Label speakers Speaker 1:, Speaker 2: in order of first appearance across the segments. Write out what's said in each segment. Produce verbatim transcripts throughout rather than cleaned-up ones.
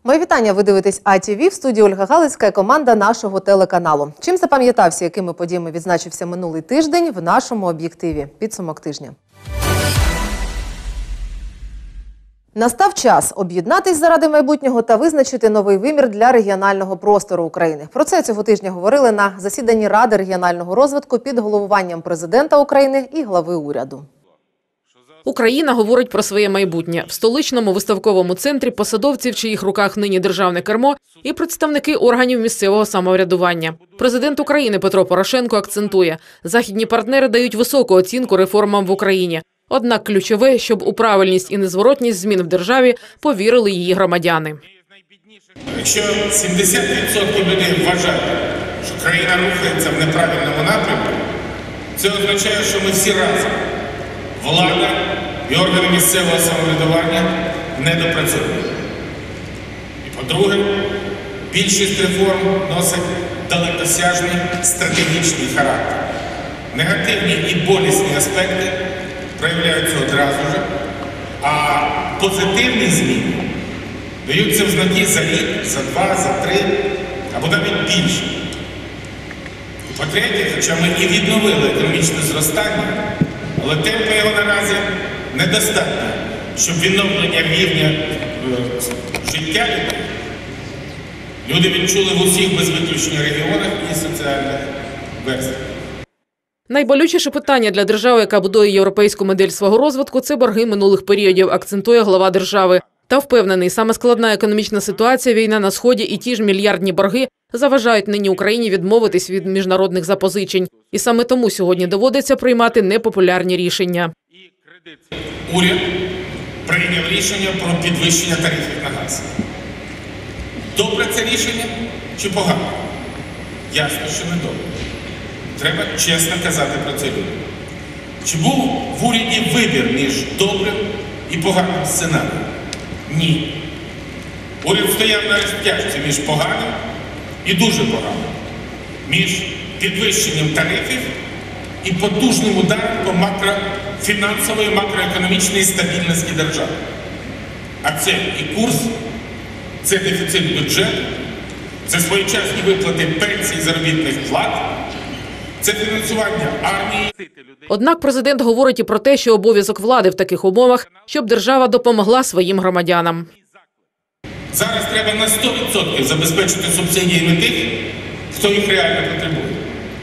Speaker 1: Мої вітання, ви дивитесь А Ті Ві, в студії Ольга Галицька і команда нашого телеканалу. Чим запам'ятався, якими подіями відзначився минулий тиждень в нашому об'єктиві? Підсумок тижня. Настав час об'єднатись заради майбутнього та визначити новий вимір для регіонального простору України. Про це цього тижня говорили на засіданні Ради регіонального розвитку під головуванням президента України і глави уряду.
Speaker 2: Україна говорить про своє майбутнє. В столичному виставковому центрі посадовці, в чиїх руках нині державне кермо, і представники органів місцевого самоврядування. Президент України Петро Порошенко акцентує, західні партнери дають високу оцінку реформам в Україні. Однак ключове, щоб у правильність і незворотність змін в державі повірили її громадяни.
Speaker 3: Якщо сімдесят відсотків людей вважають, що країна рухається в неправильному напрямку, це означає, що ми всі разом, влада і органи місцевого самоврядування, не допрацьовують. І по-друге, більшість реформ носить далекосяжний стратегічний характер. Негативні і болісні аспекти проявляються одразу ж, а позитивні зміни даються в знаки за рік, за два, за три, або навіть більше. І по-третє, хоча ми і відновили економічне зростання, але темпи його наразі недостатньо, щоб відновлення рівня життя людей люди відчули в усіх без виключення регіонах і соціальних верств.
Speaker 2: Найболючіше питання для держави, яка будує європейську модель свого розвитку – це борги минулих періодів, акцентує глава держави. Та впевнений, саме складна економічна ситуація, війна на Сході і ті ж мільярдні борги заважають нині Україні відмовитись від міжнародних запозичень. І саме тому сьогодні доводиться приймати непопулярні рішення.
Speaker 3: Уряд прийняв рішення про підвищення тарифів на газ. Добре це рішення чи погано? Ясно, що не добре. Треба чесно казати про це людям. Чи був в уряді вибір між добрим і поганим сценарієм? Ні. Уряд стояв на розтяжці між поганим і дуже поганим. Між підвищенням тарифів і потужним ударом по макрофінансової, макроекономічної стабільності держави. А це і курс, це дефіцит бюджету, це своєчасні виплати пенсій, заробітних плат, це фінансування армії.
Speaker 2: Однак президент говорить і про те, що обов'язок влади в таких умовах, щоб держава допомогла своїм громадянам.
Speaker 3: Зараз треба на сто відсотків забезпечити субсидіями тих, хто їх реально потребує.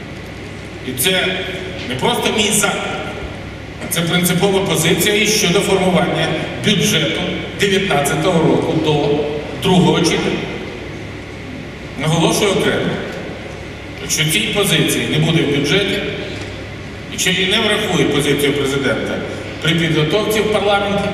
Speaker 3: І це не просто мій заклик, а це принципова позиція і щодо формування бюджету дев'ятнадцятого року до другого читання. Наголошую окремо. Якщо цій позиції не буде в бюджеті, якщо її не врахує позицію президента при підготовці в парламенті,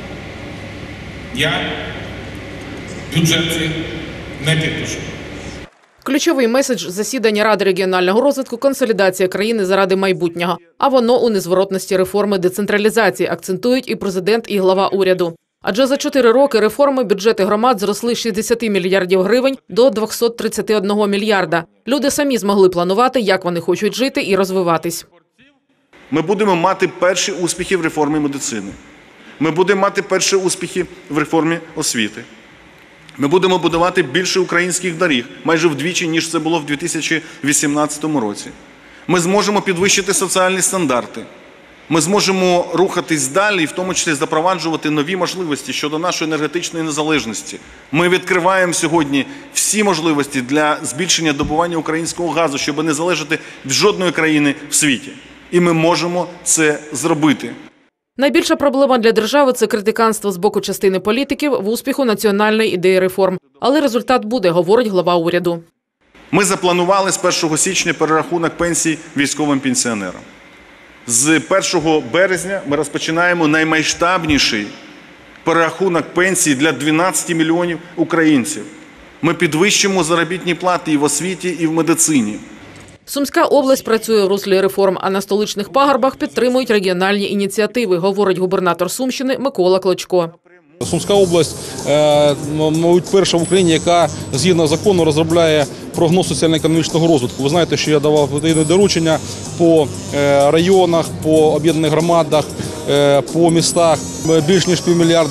Speaker 3: я бюджет не підпишу.
Speaker 2: Ключовий меседж засідання Ради регіонального розвитку – консолідація країни заради майбутнього. А воно у незворотності реформи децентралізації, акцентують і президент, і глава уряду. Адже за чотири роки реформи бюджети громад зросли з шістдесяти мільярдів гривень до двохсот тридцяти одного мільярда. Люди самі змогли планувати, як вони хочуть жити і розвиватись.
Speaker 4: Ми будемо мати перші успіхи в реформі медицини. Ми будемо мати перші успіхи в реформі освіти. Ми будемо будувати більше українських доріг, майже вдвічі, ніж це було в дві тисячі вісімнадцятому році. Ми зможемо підвищити соціальні стандарти. Ми зможемо рухатись далі, в тому числі запроваджувати нові можливості щодо нашої енергетичної незалежності. Ми відкриваємо сьогодні всі можливості для збільшення добування українського газу, щоб не залежати від жодної країни в світі. І ми можемо це зробити.
Speaker 2: Найбільша проблема для держави – це критиканство з боку частини політиків в успіху національної ідеї реформ. Але результат буде, говорить глава уряду.
Speaker 4: Ми запланували з першого січня перерахунок пенсій військовим пенсіонерам. З першого березня ми розпочинаємо наймасштабніший перерахунок пенсій для дванадцяти мільйонів українців. Ми підвищимо заробітні плати і в освіті, і в медицині.
Speaker 2: Сумська область працює в руслі реформ, а на столичних пагорбах підтримують регіональні ініціативи, говорить губернатор Сумщини Микола Клочко.
Speaker 5: Сумська область, мабуть, перша в Україні, яка згідно закону розробляє прогноз соціально-економічного розвитку. Ви знаєте, що я давав доручення по районах, по об'єднаних громадах, по містах. Більш ніж півмільярда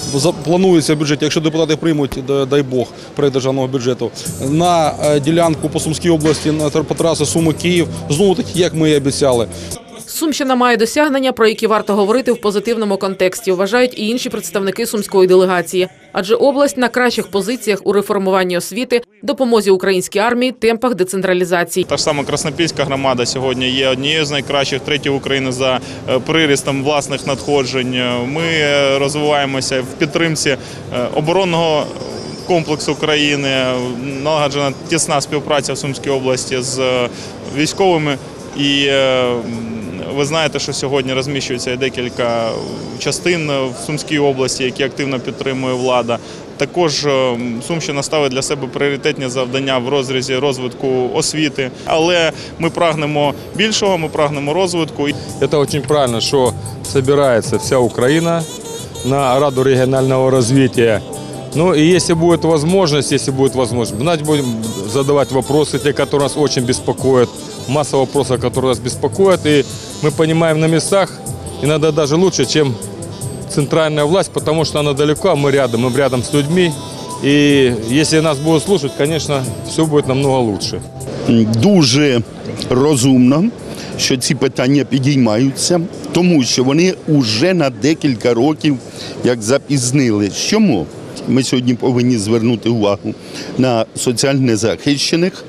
Speaker 5: планується в бюджеті, якщо депутати приймуть, дай Бог, проект державного бюджету, на ділянку по Сумській області, по трасі Суми-Київ, знову таки, як ми і обіцяли.
Speaker 2: Сумщина має досягнення, про які варто говорити в позитивному контексті, вважають і інші представники сумської делегації. Адже область на кращих позиціях у реформуванні освіти, допомозі українській армії, темпах децентралізації.
Speaker 6: Та ж сама Краснопільська громада сьогодні є однією з найкращих, третя в Україні за приростом власних надходжень. Ми розвиваємося в підтримці оборонного комплексу країни, налагоджена тісна співпраця в Сумській області з військовими. І ви знаєте, що сьогодні розміщується декілька частин в Сумській області, які активно підтримує влада. Також Сумщина ставить для себе пріоритетні завдання в розрізі розвитку освіти. Але ми прагнемо більшого, ми прагнемо розвитку.
Speaker 7: Це дуже правильно, що збирається вся Україна на Раду регіонального розвитку. Ну и если будет возможность, если будет возможность, значит будем задавать вопросы, те, которые нас очень беспокоят, масса вопросов, которые нас беспокоят, и мы понимаем на местах, иногда даже лучше, чем центральная власть, потому что она далеко, а мы рядом, мы рядом с людьми, и если нас будут слушать, конечно, все будет намного лучше.
Speaker 8: Дуже розумно, що ці питання підіймаються, тому що вони вже на декілька років як запізнили. Чому? Ми сьогодні повинні звернути увагу на соціально незахищених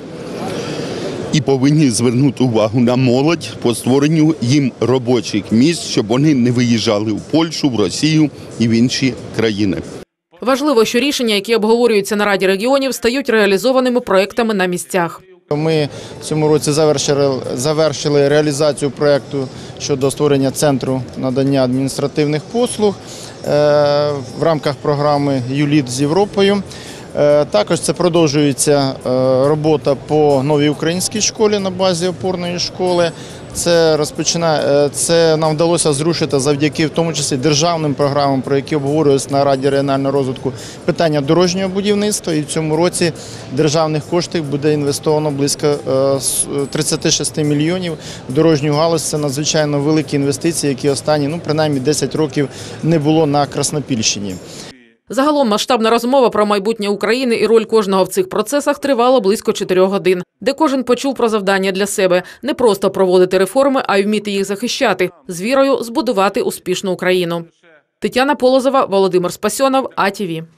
Speaker 8: і повинні звернути увагу на молодь по створенню їм робочих місць, щоб вони не виїжджали в Польщу, в Росію і в інші країни.
Speaker 2: Важливо, що рішення, які обговорюються на Раді регіонів, стають реалізованими проектами на місцях.
Speaker 9: Ми в цьому році завершили, завершили реалізацію проєкту щодо створення центру надання адміністративних послуг в рамках програми «ЮЛІД з Європою». Також це продовжується робота по новій українській школі на базі опорної школи. Це розпочинає, це нам вдалося зрушити завдяки в тому числі державним програмам, про які обговорювалися на Раді регіонального розвитку, питання дорожнього будівництва. І в цьому році державних коштів буде інвестовано близько тридцять шість мільйонів в дорожню галузь. Це надзвичайно великі інвестиції, які останні, ну, принаймні десять років не було на Краснопільщині.
Speaker 2: Загалом масштабна розмова про майбутнє України і роль кожного в цих процесах тривала близько чотирьох годин, де кожен почув про завдання для себе – не просто проводити реформи, а й вміти їх захищати, з вірою збудувати успішну Україну. Тетяна Полозова, Володимир Спасьонов, А Ті Ві.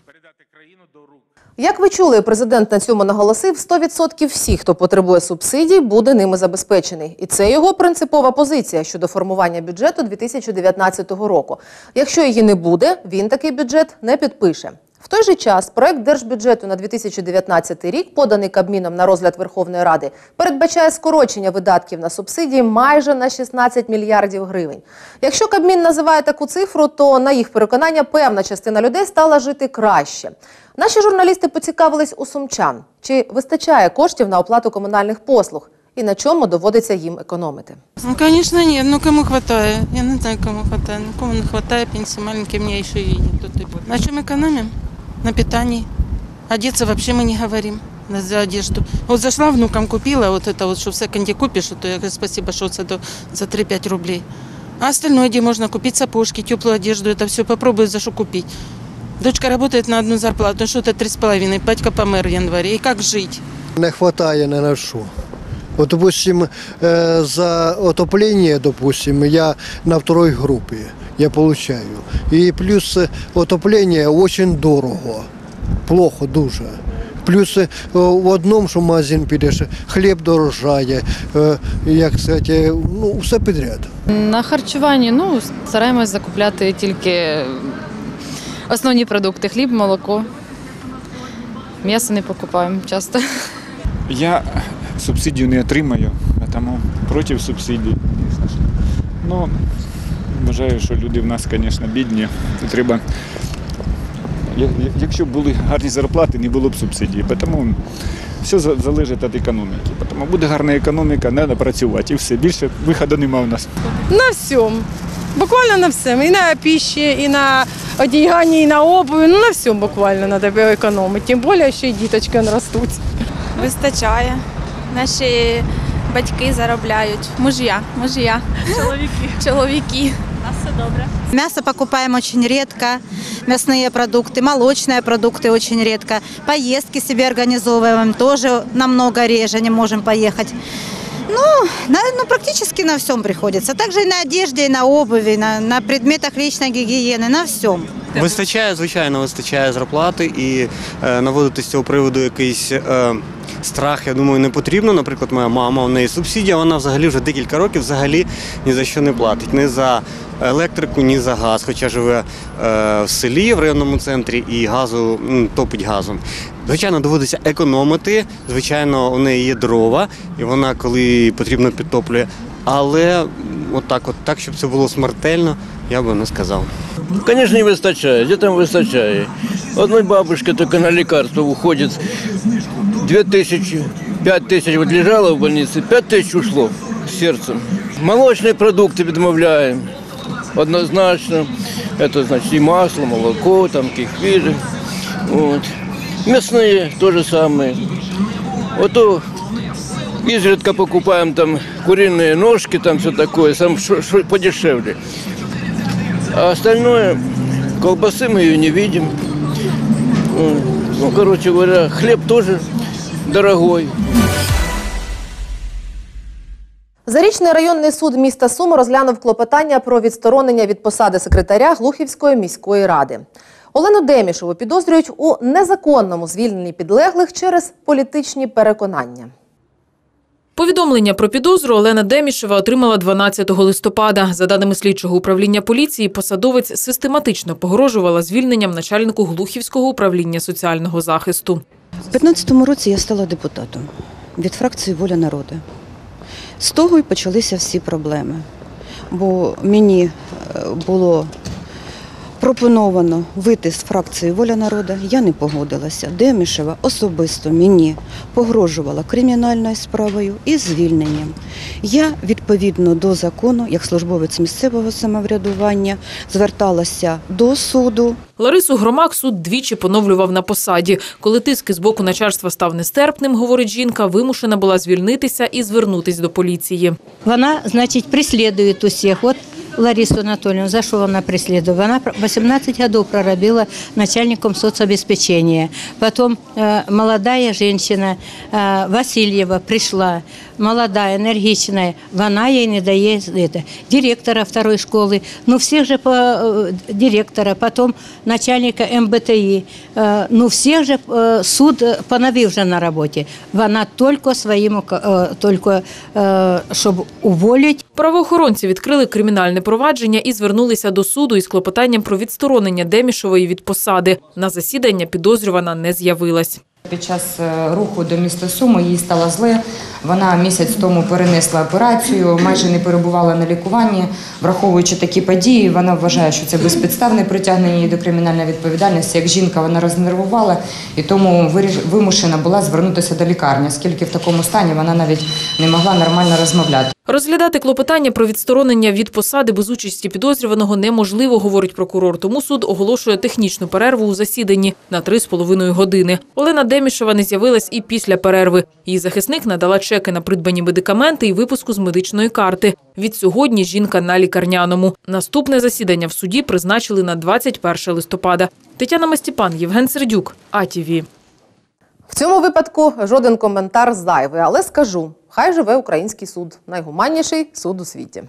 Speaker 1: Як ви чули, президент на цьому наголосив, сто відсотків всіх, хто потребує субсидій, буде ними забезпечений. І це його принципова позиція щодо формування бюджету дві тисячі дев'ятнадцятого року. Якщо її не буде, він такий бюджет не підпише. В той же час проект держбюджету на дві тисячі дев'ятнадцятий рік, поданий Кабміном на розгляд Верховної Ради, передбачає скорочення видатків на субсидії майже на шістнадцять мільярдів гривень. Якщо Кабмін називає таку цифру, то, на їх переконання, певна частина людей стала жити краще. Наші журналісти поцікавились у сумчан, чи вистачає коштів на оплату комунальних послуг і на чому доводиться їм економити.
Speaker 10: Ну, конечно, нет. Ну, кому хватает? Я не знаю, кому хватает. Ну, кому не хватает, пенсии маленькие, мне еще и нет. На чем экономим? На питании. Одеться вообще мы не говорим. За одежду. Вот зашла, внукам купила, вот это вот, что в секонде купишь, то я говорю, спасибо, что это за три-пять рублей. А остальное, где можно купить сапожки, теплую одежду, это все попробую за что купить. Дочка работает на одну зарплату, ну что это три с половиной, батька помер в январе. И как жить?
Speaker 11: Не хватает ни на что. Вот, допустим, за отопление, допустим, я на второй группе, я получаю. И плюс отопление очень дорого, плохо дуже. Плюс в одному, що в магазин підеш, хліб дорожає, як сказати, ну, все підряд.
Speaker 12: На харчуванні, ну, стараємось закупляти тільки основні продукти, хліб, молоко. М'ясо не покупаємо часто.
Speaker 13: Я субсидію не отримаю, а тому проти субсидій. Ну, вважаю, що люди в нас, звісно, бідні. Треба, якщо б були гарні зарплати, не було б субсидій. Тому все залежить від економіки. Тому буде гарна економіка, треба працювати. І все, більше виходу немає у нас.
Speaker 14: На всьому. Буквально на всьому. І на пищі, і на одяганні, і на обуві. Ну, на всьому буквально треба економити. Тим більше, що і діточки ростуть.
Speaker 15: Вистачає. Наші батьки заробляють. Муж'я, муж'я.
Speaker 14: Чоловіки.
Speaker 15: Чоловіки.
Speaker 16: У нас все добре.
Speaker 17: Мясо покупаем очень редко, мясные продукты, молочные продукты очень редко. Поездки себе организовываем тоже намного реже, не можем поехать. Ну, на, ну, практически на всем приходится. Также и на одежде, и на обуви, на, на предметах личной гигиены, на всем.
Speaker 18: Вистачає, звичайно, вистачає зарплати і е, наводити з цього приводу якийсь е, страх, я думаю, не потрібно. Наприклад, моя мама, у неї субсидія, вона взагалі вже декілька років взагалі ні за що не платить. Ні за електрику, ні за газ, хоча живе е, в селі, в районному центрі і газу, м, топить газом. Звичайно, доводиться економити, звичайно, у неї є дрова, і вона, коли потрібно, підтоплює. Але отак, от так, щоб це було смертельно, я би не сказав.
Speaker 19: Конечно, не выстачает. Где там выстачает? Одной бабушке только на лекарство уходит две тысячи, пять тысяч. Вот лежала в больнице, пять тысяч ушло с сердцем. Молочные продукты відмовляем. Однозначно. Это значит и масло, молоко, там кефиры. Вот. Мясные то же самое. Вот то изредка покупаем там куриные ножки, там все такое, сам шо, шо, подешевле. А остальное, колбасы мы ее не видим. Ну, короче говоря, хлеб тоже дорогой.
Speaker 1: Зарічний районний суд міста Суми розглянув клопотання про відсторонення від посади секретаря Глухівської міської ради. Олену Демішеву підозрюють у незаконному звільненні підлеглих через політичні переконання.
Speaker 2: Повідомлення про підозру Олена Демішева отримала дванадцятого листопада. За даними слідчого управління поліції, посадовець систематично погрожувала звільненням начальнику Глухівського управління соціального захисту.
Speaker 20: У п'ятнадцятому році я стала депутатом від фракції «Воля народу». З того й почалися всі проблеми, бо мені було пропоновано вийти з фракції «Воля народу», я не погодилася. Демішева особисто мені погрожувала кримінальною справою і звільненням. Я, відповідно до закону, як службовець місцевого самоврядування, зверталася до суду.
Speaker 2: Ларису Громак суд двічі поновлював на посаді. Коли тиск з боку начальства став нестерпним, говорить жінка, вимушена була звільнитися і звернутися до поліції.
Speaker 21: Вона, значить, переслідує усіх. От Ларису Анатольевну, за що вона переслідує? Вона вісімнадцять років проробила начальником соцобеспечения. Потім э, молодая жінка э, Васильєва прийшла, молода, енергічна, вона їй не дає это, директора второї школи, ну всіх же по, э, директора, потім начальника ем бе те і, э, ну всіх же э, суд поновив вже на роботі. Вона тільки своїм, э, тільки, э, щоб уволити.
Speaker 2: Правоохоронці відкрили кримінальне провадження і звернулися до суду із клопотанням про відсторонення Демішевої від посади. На засідання підозрювана не з'явилась.
Speaker 22: Під час руху до міста Суми їй стало зле. Вона місяць тому перенесла операцію, майже не перебувала на лікуванні. Враховуючи такі події, вона вважає, що це безпідставне притягнення її до кримінальної відповідальності. Як жінка вона рознервувала і тому вимушена була звернутися до лікарні, оскільки в такому стані вона навіть не могла нормально розмовляти.
Speaker 2: Розглядати клопотання про відсторонення від посади без участі підозрюваного неможливо, говорить прокурор. Тому суд оголошує технічну перерву у засіданні на три з половиною години. Олена Демішева не з'явилась і після перерви. Її захисник надала чеки на придбані медикаменти і виписку з медичної карти. Від сьогодні жінка на лікарняному. Наступне засідання в суді призначили на двадцять перше листопада. Тетяна Мастіпан, Євген Сердюк, А Ті Ві.
Speaker 1: В цьому випадку жоден коментар зайвий, але скажу, хай живе український суд. Найгуманніший суд у світі.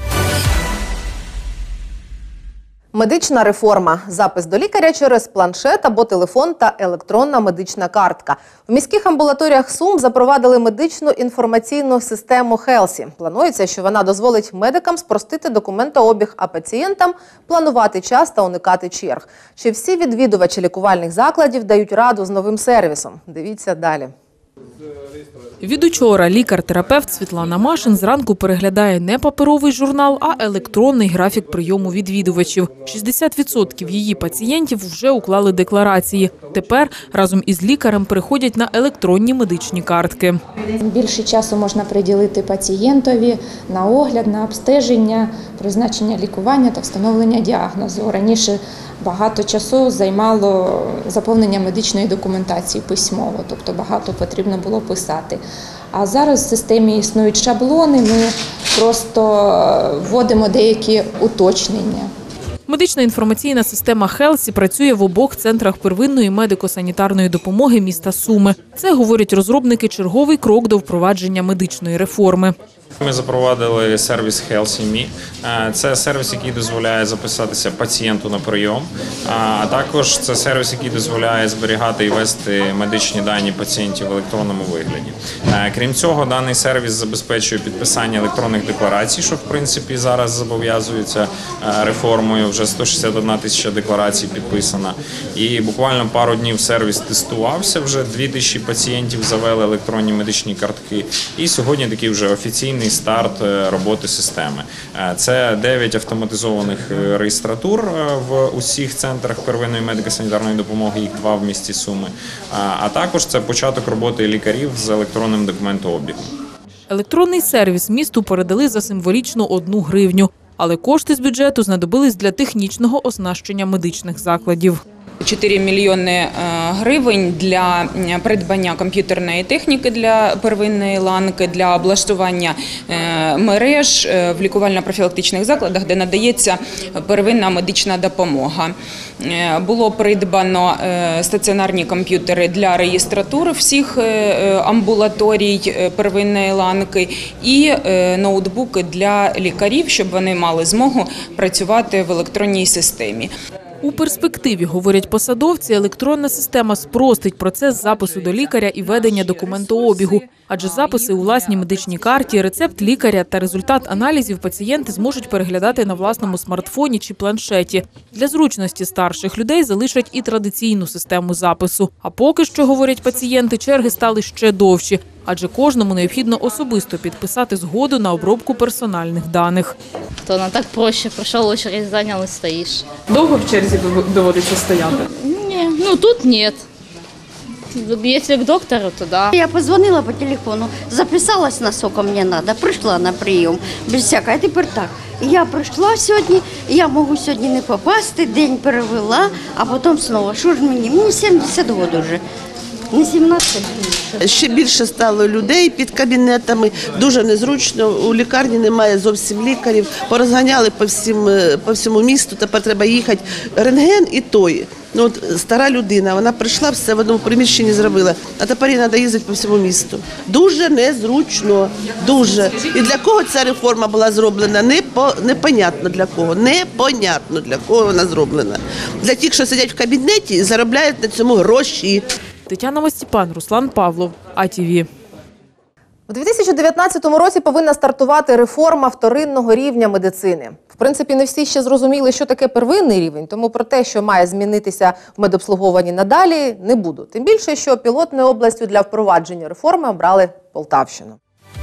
Speaker 1: Медична реформа. Запис до лікаря через планшет або телефон та електронна медична картка. В міських амбулаторіях Сум запровадили медичну інформаційну систему Хелсі. Планується, що вона дозволить медикам спростити документообіг, а пацієнтам планувати час та уникати черг. Чи всі відвідувачі лікувальних закладів дають раду з новим сервісом? Дивіться далі.
Speaker 2: Від учора лікар-терапевт Світлана Машин зранку переглядає не паперовий журнал, а електронний графік прийому відвідувачів. шістдесят відсотків її пацієнтів вже уклали декларації. Тепер разом із лікарем переходять на електронні медичні картки.
Speaker 23: Більше часу можна приділити пацієнтові на огляд, на обстеження, призначення лікування та встановлення діагнозу. Раніше багато часу займало заповнення медичної документації письмово, тобто багато потрібно було писати. А зараз в системі існують шаблони, ми просто вводимо деякі уточнення.
Speaker 2: Медична інформаційна система Хелсі працює в обох центрах первинної медико-санітарної допомоги міста Суми. Це, говорять розробники, черговий крок до впровадження медичної реформи.
Speaker 3: Ми запровадили сервіс HealthyMe. Це сервіс, який дозволяє записатися пацієнту на прийом, а також це сервіс, який дозволяє зберігати і вести медичні дані пацієнтів в електронному вигляді. Крім цього, даний сервіс забезпечує підписання електронних декларацій, що в принципі зараз зобов'язується реформою. Вже сто шістдесят одна тисяча декларацій підписана. І буквально пару днів сервіс тестувався, вже дві тисячі пацієнтів завели електронні медичні картки. І сьогодні такий вже офіційний старт роботи системи. Це дев'ять автоматизованих реєстратур в усіх центрах первинної медико-санітарної допомоги, їх два в місті Суми. А також це початок роботи лікарів з електронним документообігом.
Speaker 2: Електронний сервіс місту передали за символічну одну гривню. Але кошти з бюджету знадобились для технічного оснащення медичних закладів.
Speaker 22: чотири мільйони гривень для придбання комп'ютерної техніки для первинної ланки, для облаштування мереж в лікувально-профілактичних закладах, де надається первинна медична допомога. Було придбано стаціонарні комп'ютери для реєстратури всіх амбулаторій первинної ланки і ноутбуки для лікарів, щоб вони мали змогу працювати в електронній системі.
Speaker 2: У перспективі, говорять посадовці, електронна система спростить процес запису до лікаря і ведення документообігу. Адже записи у власній медичній карті, рецепт лікаря та результат аналізів пацієнти зможуть переглядати на власному смартфоні чи планшеті. Для зручності старших людей залишать і традиційну систему запису. А поки що, говорять пацієнти, черги стали ще довші. Адже кожному необхідно особисто підписати згоду на обробку персональних даних.
Speaker 4: То на так проще, пройшов очередь, зайняв і стоїш.
Speaker 2: Довго в черзі доводиться стояти?
Speaker 4: Ні, ну тут ні. Если к доктору, то да.
Speaker 16: Я позвонила по телефону, записалась, насколько мне надо, пришла на прием, без всякого. А тепер так, я прийшла сьогодні, я можу сьогодні не попасти, день перевела, а потім знову. Що ж мені? Мені сімдесят років вже. Не сімнадцять більше.
Speaker 24: Ще більше стало людей під кабінетами, дуже незручно, у лікарні немає зовсім лікарів, порозганяли по, всім, по всьому місту, тепер треба їхати. Рентген і той. Ну, от, стара людина, вона прийшла, все в одному приміщенні зробила, а тепер їй треба їздити по всьому місту. Дуже незручно, дуже. І для кого ця реформа була зроблена? Непо, непонятно для кого, непонятно для кого вона зроблена. Для тих, що сидять в кабінеті і заробляють на цьому гроші.
Speaker 2: Тетяна Мостіпан, Руслан Павлов, А Т В.
Speaker 1: У дві тисячі дев'ятнадцятому році повинна стартувати реформа вторинного рівня медицини. В принципі, не всі ще зрозуміли, що таке первинний рівень, тому про те, що має змінитися в медобслуговуванні надалі, не буду. Тим більше, що пілотною областю для впровадження реформи обрали Полтавщину.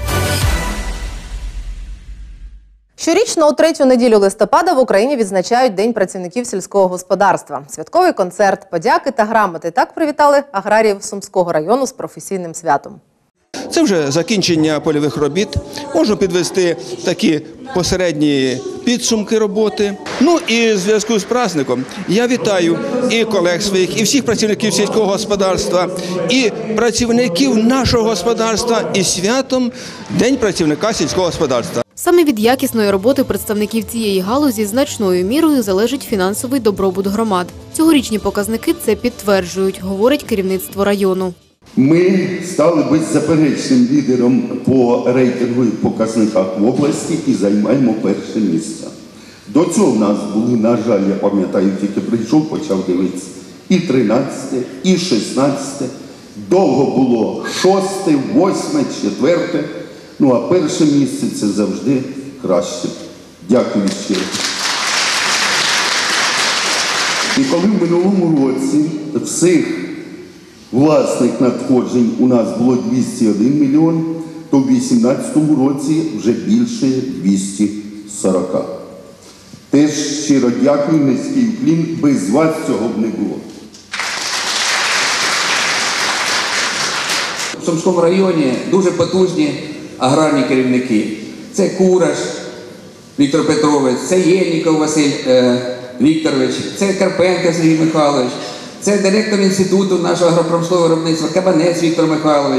Speaker 1: Щорічно у третю неділю листопада в Україні відзначають День працівників сільського господарства. Святковий концерт, подяки та грамоти. Так привітали аграріїв Сумського району з професійним святом.
Speaker 25: Це вже закінчення польових робіт. Можу підвести такі посередні підсумки роботи. Ну і в зв'язку з праздником я вітаю і колег своїх, і всіх працівників сільського господарства, і працівників нашого господарства, і святом День працівника сільського господарства.
Speaker 26: Саме від якісної роботи представників цієї галузі значною мірою залежить фінансовий добробут громад. Цьогорічні показники це підтверджують, говорить керівництво району.
Speaker 8: Ми стали беззаперечним лідером по рейтингових показниках в області і займаємо перше місце. До цього в нас були, на жаль, я пам'ятаю, тільки прийшов, почав дивитися, і тринадцяте, і шістнадцяте, довго було шосте, восьме, четверте, ну а перше місце – це завжди краще. Дякую щиро. І коли в минулому році всіх власних надходжень у нас було двісті один мільйон, то в дві тисячі вісімнадцятому році вже більше двісті сорок. Теж щиро дякую, низький уклін, без вас цього б не було.
Speaker 27: В Сумському районі дуже потужні аграрні керівники. Це Кураш Віктор Петрович, це Єльніков Василь е, Вікторович, це Карпенко Сергій Михайлович, це директор інституту нашого агропромислового виробництва Кабанець Віктор Михайлович.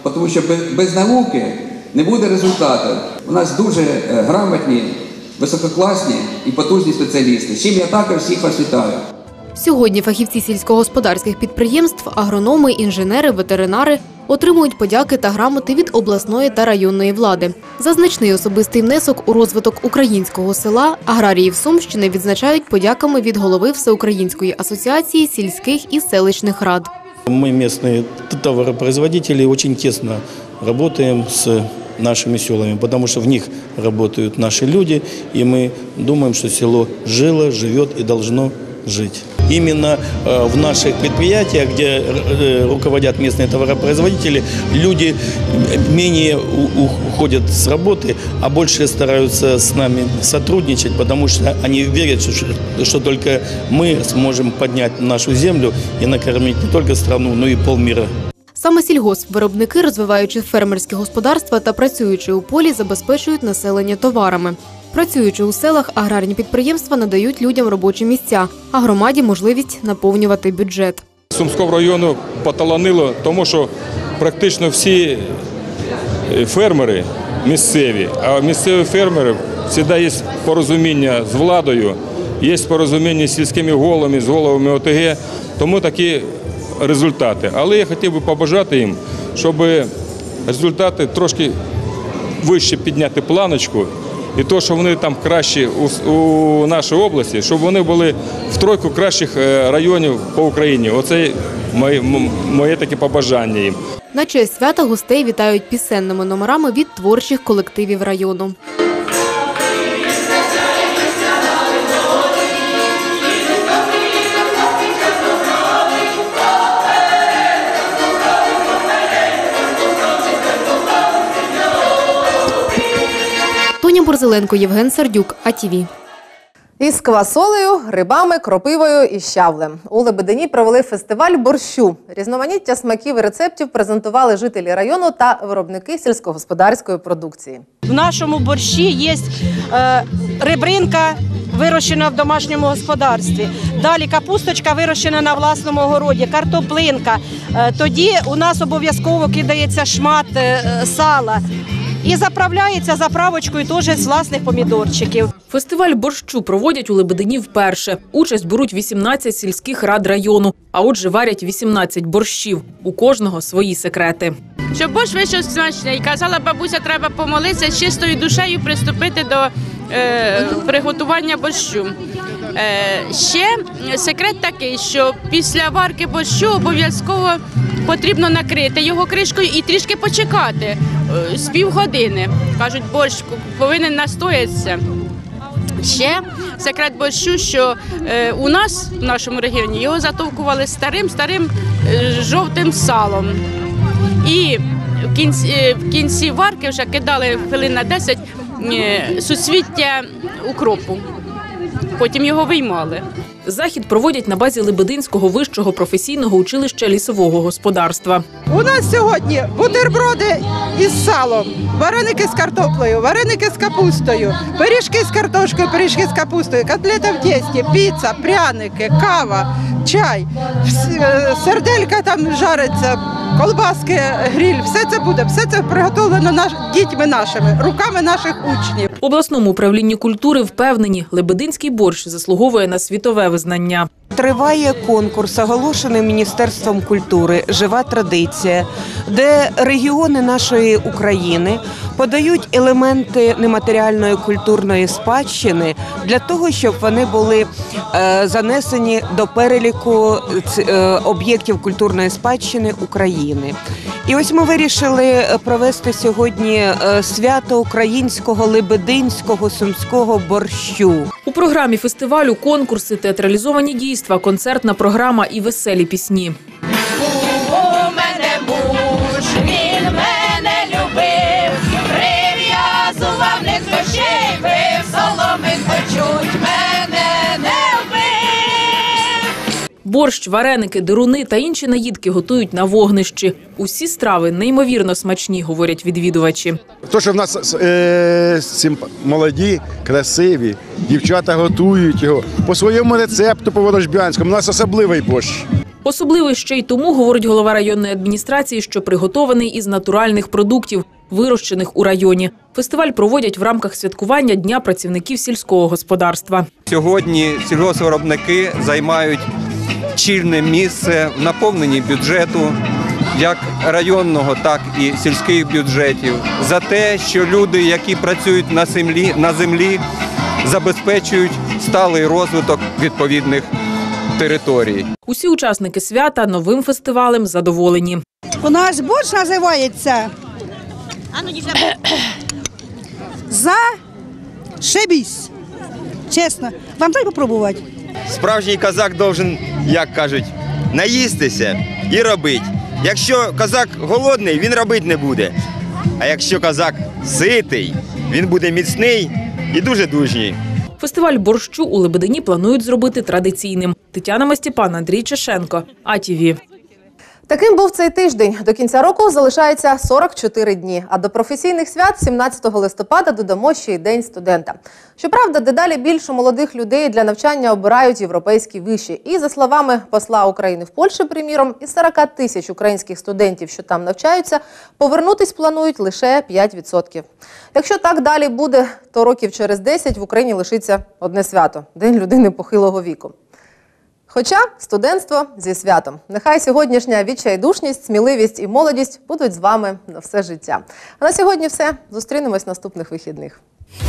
Speaker 27: тому що без, без науки не буде результату. У нас дуже грамотні, висококласні і потужні спеціалісти, з чим я також всіх вас вітаю.
Speaker 26: Сьогодні фахівці сільськогосподарських підприємств, агрономи, інженери, ветеринари отримують подяки та грамоти від обласної та районної влади. За значний особистий внесок у розвиток українського села аграріїв Сумщини відзначають подяками від голови Всеукраїнської асоціації сільських і селищних рад.
Speaker 5: Мы, местные товаропроизводители, очень тесно работаем с нашими селами, потому что в них работают наши люди, и мы думаем, что село жило, живет и должно жить. Именно в наших предприятиях, где руководят местные товаропроизводители, люди менее уходят с работы, а больше стараются с нами сотрудничать, потому что они верят, что, что только мы сможем поднять нашу землю и накормить не только страну, но и полмира.
Speaker 26: Саме сільгоспвиробники, розвиваючи фермерські господарства та працюючи у полі, забезпечують населення товарами. Працюючи у селах, аграрні підприємства надають людям робочі місця, а громаді – можливість наповнювати бюджет.
Speaker 6: Сумського району поталанило, тому що практично всі фермери місцеві, а місцеві фермери завжди є порозуміння з владою, є порозуміння з сільськими головами, з головами О Те Ге, тому такі результати. Але я хотів би побажати їм, щоб результати трошки вище підняти планочку, і то, що вони там кращі у, у нашій області, щоб вони були в тройку кращих районів по Україні. Оце моє, моє таке побажання їм.
Speaker 26: На честь свята гостей вітають пісенними номерами від творчих колективів району. Тоня Борзеленко, Євген Сардюк, А Ті Ві.
Speaker 1: Із квасолею, грибами, кропивою і щавлем. У Лебедині провели фестиваль борщу. Різноманіття смаків і рецептів презентували жителі району та виробники сільськогосподарської продукції.
Speaker 7: В нашому борщі є е, ребринка, вирощена в домашньому господарстві. Далі капусточка, вирощена на власному городі, картоплинка. Е, тоді у нас обов'язково кидається шмат е, сала. І заправляється заправочкою теж з власних помідорчиків.
Speaker 2: Фестиваль борщу проводять у Лебедині вперше. Участь беруть вісімнадцять сільських рад району, а отже варять вісімнадцять борщів. У кожного свої секрети.
Speaker 9: Щоб борщ вийшов смачний, казала бабуся, треба помолитися, з чистою душею приступити до е, приготування борщу. Е, ще секрет такий, що після варки борщу обов'язково потрібно накрити його кришкою і трішки почекати е, з півгодини. Кажуть, борщ повинен настоятися. Ще секрет борщу, що е, у нас, в нашому регіоні, його затовкували старим-старим е, жовтим салом. І в кінці, в кінці варки вже кидали хвилин на десять е, суцвіття укропу. Потім його виймали.
Speaker 2: Захід проводять на базі Лебединського вищого професійного училища лісового господарства.
Speaker 10: У нас сьогодні бутерброди із салом, вареники з картоплею, вареники з капустою, пиріжки з картошкою, пиріжки з капустою, котлета в тісті, піца, пряники, кава, чай, серделька там жариться, колбаски, гриль. Все це буде, все це приготовлено наш, дітьми нашими, руками наших учнів.
Speaker 2: В обласному управлінні культури впевнені, лебединський борщ заслуговує на світове визнання.
Speaker 11: Триває конкурс, оголошений Міністерством культури «Жива традиція», де регіони нашої України подають елементи нематеріальної культурної спадщини для того, щоб вони були е, занесені до переліку е, об'єктів культурної спадщини України. І ось ми вирішили провести сьогодні свято українського лебединського сумського борщу.
Speaker 2: У програмі фестивалю конкурси, театралізовані дійства, концертна програма і веселі пісні.
Speaker 12: У мене муж, він мене любив, прив'язував не з грошей, бив, соломинку чуть мене не вбив.
Speaker 2: Борщ, вареники, дируни та інші наїдки готують на вогнищі. Усі страви неймовірно смачні, говорять відвідувачі.
Speaker 28: То, що в нас е, молоді, красиві, дівчата готують його по своєму рецепту по ворожбянському. У нас особливий борщ.
Speaker 2: Особливо ще й тому, говорить голова районної адміністрації, що приготований із натуральних продуктів, вирощених у районі. Фестиваль проводять в рамках святкування Дня працівників сільського господарства.
Speaker 13: Сьогодні сільгоспвиробники займають чільне місце в наповненні бюджету, як районного, так і сільських бюджетів, за те, що люди, які працюють на землі, на землі, забезпечують сталий розвиток відповідних територій.
Speaker 2: Усі учасники свята новим фестивалем задоволені.
Speaker 14: У нас борщ називається «Зашибісь». Чесно, вам дай попробувати.
Speaker 15: Справжній козак должен, як кажуть, наїстися і робити. Якщо козак голодний, він робити не буде. А якщо козак ситий, він буде міцний і дуже дужній.
Speaker 2: Фестиваль борщу у Лебедині планують зробити традиційним. Тетяна Мастіпан, Андрій Чешенко, А Ті Ві.
Speaker 1: Таким був цей тиждень. До кінця року залишається сорок чотири дні, а до професійних свят сімнадцятого листопада додамо ще й День студента. Щоправда, дедалі більше молодих людей для навчання обирають європейські виші. І, за словами посла України в Польщі, приміром, із сорока тисяч українських студентів, що там навчаються, повернутись планують лише п'ять відсотків. Якщо так далі буде, то років через десять в Україні лишиться одне свято – День людини похилого віку. Хоча студентство зі святом. Нехай сьогоднішня відчайдушність, сміливість і молодість будуть з вами на все життя. А на сьогодні все. Зустрінемось наступних вихідних.